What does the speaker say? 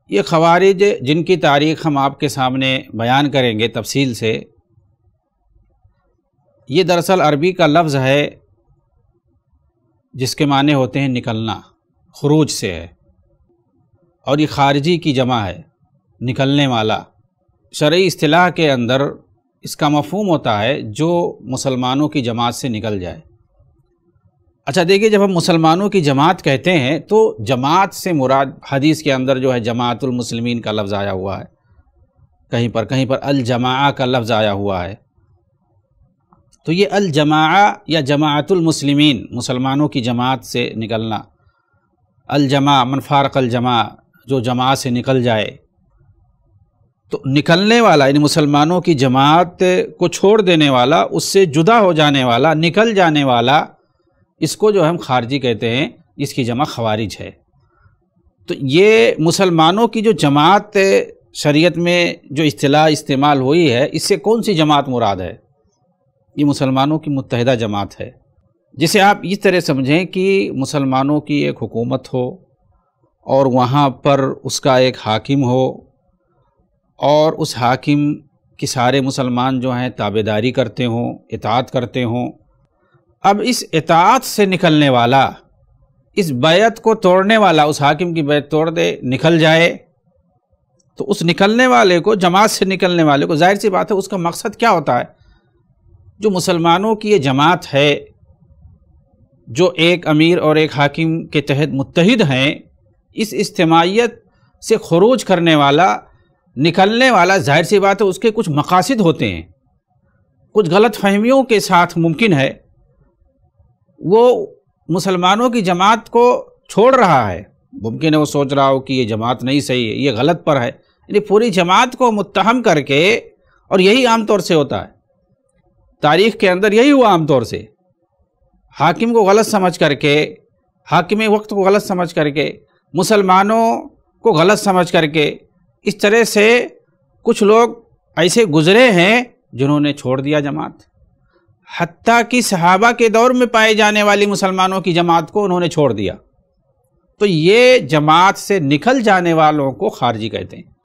یہ خوارج جن کی تاریخ ہم آپ کے سامنے بیان کریں گے تفصیل سے، یہ دراصل عربی کا لفظ ہے جس کے معنی ہوتے ہیں نکلنا، خروج سے ہے، اور یہ خارجی کی جمع ہے، نکلنے والا۔ شرعی اصطلاح کے اندر اس کا مفہوم ہوتا ہے جو مسلمانوں کی جماعت سے نکل جائے۔ اچھا دیکھیے، جب ہم مسلمانوں کی جماعت کہتے ہیں تو جماعت سے مراد حدیث کے اندر جو ہے جماعت المسلمین کا لفظ آیا ہوا ہے، کہیں پر الجماعہ کا لفظ آیا ہوا ہے۔ تو یہ الجماعہ یا جماعت المسلمین، مسلمانوں کی جماعت سے نکلنا، الجماع من فارق الجماع، جو جماعت سے نکل جائے، تو نکلنے والا یعنی مسلمانوں کی جماعت کو چھوڑ دینے والا، اس سے جدا ہو جانے والا، نکل جانے والا، اس کو جو ہم خارجی کہتے ہیں، اس کی جمع خوارج ہے۔ تو یہ مسلمانوں کی جو جماعت شریعت میں جو اصطلاح استعمال ہوئی ہے، اس سے کون سی جماعت مراد ہے؟ یہ مسلمانوں کی متحدہ جماعت ہے، جسے آپ اس طرح سمجھیں کہ مسلمانوں کی ایک حکومت ہو اور وہاں پر اس کا ایک حاکم ہو، اور اس حاکم کی سارے مسلمان جو ہیں تابعداری کرتے ہوں، اطاعت کرتے ہوں۔ اب اس اطاعت سے نکلنے والا، اس بیعت کو توڑنے والا، اس حاکم کی بیعت توڑ دے، نکل جائے، تو اس نکلنے والے کو، جماعت سے نکلنے والے کو، ظاہر سی بات ہے اس کا مقصد کیا ہوتا ہے؟ جو مسلمانوں کی یہ جماعت ہے، جو ایک امیر اور ایک حاکم کے تحت متحد ہیں، اس اجتماعیت سے خروج کرنے والا، نکلنے والا، ظاہر سی بات ہے اس کے کچھ مقاصد ہوتے ہیں، کچھ غلط فہمیوں کے ساتھ ممکن ہے وہ مسلمانوں کی جماعت کو چھوڑ رہا ہے، ممکن ہے وہ سوچ رہا ہو کہ یہ جماعت نہیں صحیح ہے، یہ غلط پر ہے، یعنی پوری جماعت کو متہم کر کے، اور یہی عام طور سے ہوتا ہے تاریخ کے اندر، یہی ہوا عام طور سے، حاکم کو غلط سمجھ کر کے، حاکم وقت کو غلط سمجھ کر کے، مسلمانوں کو غلط سمجھ کر کے، اس طرح سے کچھ لوگ ایسے گزرے ہیں جنہوں نے چھوڑ دیا جماعت، حتیٰ کہ صحابہ کے دور میں پائے جانے والی مسلمانوں کی جماعت کو انہوں نے چھوڑ دیا۔ تو یہ جماعت سے نکل جانے والوں کو خارجی کہتے ہیں۔